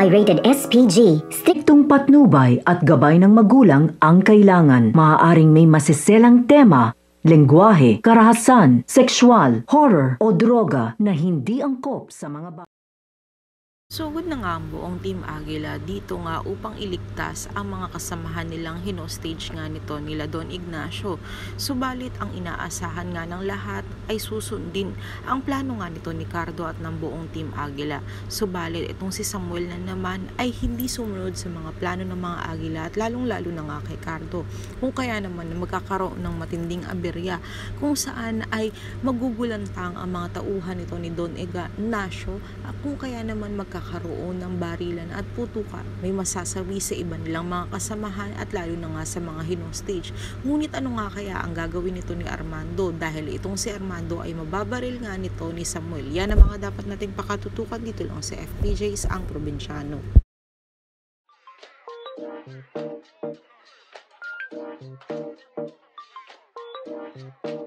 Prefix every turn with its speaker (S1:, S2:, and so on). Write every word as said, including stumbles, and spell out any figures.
S1: I rated S P G.
S2: Striktong patnubay at gabay ng magulang ang kailangan. Maaaring may masiselang tema, lengguwahe, karahasan, sexual, horror o droga na hindi angkop sa mga bata.
S3: Sugod na nga ang buong Team Aguila dito nga upang iligtas ang mga kasamahan nilang hinostage nga nito nila Don Ignacio. Subalit ang inaasahan nga ng lahat ay susundin ang plano nga nito ni Cardo at ng buong Team Aguila. Subalit itong si Samuel na naman ay hindi sumunod sa mga plano ng mga Aguila at lalong lalo na nga kay Cardo. Kung kaya naman magkakaroon ng matinding aberya kung saan ay magugulantang ang mga tauhan nito ni Don Ignacio at kung kaya naman magkakaroon karoon ng barilan at putukan, may masasawi sa iba nilang mga kasamahan at lalo na nga sa mga hinostage. Ngunit ano nga kaya ang gagawin nito ni Armando dahil itong si Armando ay mababaril nga nito ni Samuel. Yan ang mga dapat nating pakatutukan dito lang sa F P J's Ang Probinsyano.
S4: Thank you.